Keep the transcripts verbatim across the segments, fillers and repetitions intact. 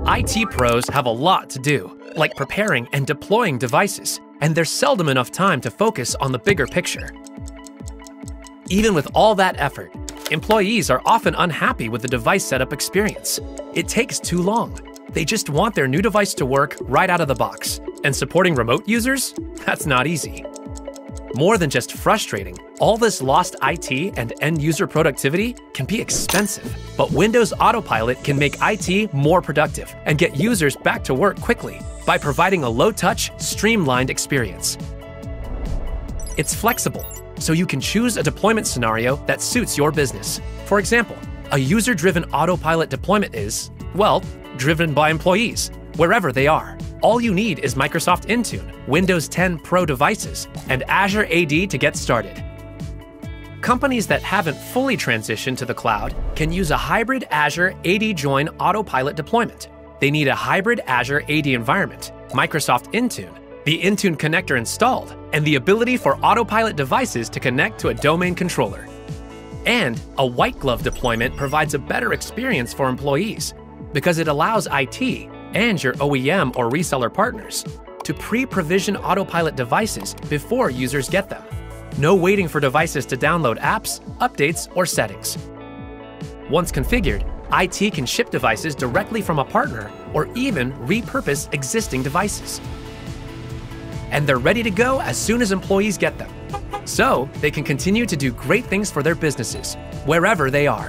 I T pros have a lot to do, like preparing and deploying devices, and there's seldom enough time to focus on the bigger picture. Even with all that effort, employees are often unhappy with the device setup experience. It takes too long. They just want their new device to work right out of the box. And supporting remote users? That's not easy. More than just frustrating, all this lost I T and end-user productivity can be expensive. But Windows Autopilot can make I T more productive and get users back to work quickly by providing a low-touch, streamlined experience. It's flexible, so you can choose a deployment scenario that suits your business. For example, a user-driven Autopilot deployment is, well, driven by employees, wherever they are. All you need is Microsoft Intune, Windows ten Pro devices, and Azure A D to get started. Companies that haven't fully transitioned to the cloud can use a hybrid Azure A D Join Autopilot deployment. They need a hybrid Azure A D environment, Microsoft Intune, the Intune connector installed, and the ability for Autopilot devices to connect to a domain controller. And a white glove deployment provides a better experience for employees because it allows I T and your O E M or reseller partners to pre-provision Autopilot devices before users get them. No waiting for devices to download apps, updates, or settings. Once configured, I T can ship devices directly from a partner or even repurpose existing devices. And they're ready to go as soon as employees get them. So they can continue to do great things for their businesses, wherever they are.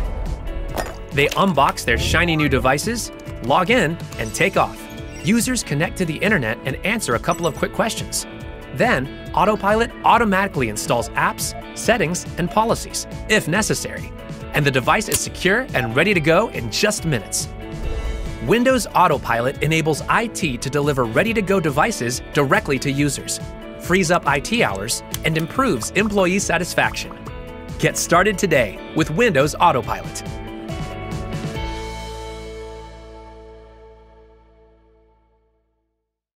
They unbox their shiny new devices, log in, and take off. Users connect to the internet and answer a couple of quick questions. Then, Autopilot automatically installs apps, settings, and policies, if necessary. And the device is secure and ready to go in just minutes. Windows Autopilot enables I T to deliver ready-to-go devices directly to users, frees up I T hours, and improves employee satisfaction. Get started today with Windows Autopilot.